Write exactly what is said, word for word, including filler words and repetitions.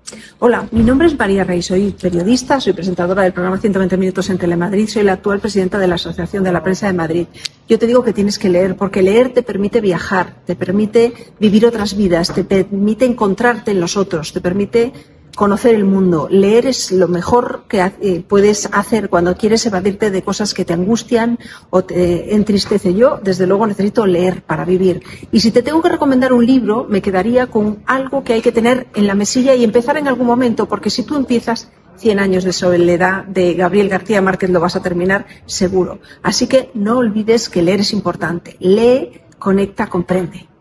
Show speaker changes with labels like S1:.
S1: Hola, mi nombre es María Rey, soy periodista, soy presentadora del programa ciento veinte minutos en Telemadrid, soy la actual presidenta de la Asociación de la Prensa de Madrid. Yo te digo que tienes que leer, porque leer te permite viajar, te permite vivir otras vidas, te permite encontrarte en los otros, te permite conocer el mundo. Leer es lo mejor que eh, puedes hacer cuando quieres evadirte de cosas que te angustian o te entristecen. Yo, desde luego, necesito leer para vivir. Y si te tengo que recomendar un libro, me quedaría con algo que hay que tener en la mesilla y empezar en algún momento, porque si tú empiezas Cien años de soledad de Gabriel García Márquez lo vas a terminar seguro. Así que no olvides que leer es importante. Lee, conecta, comprende.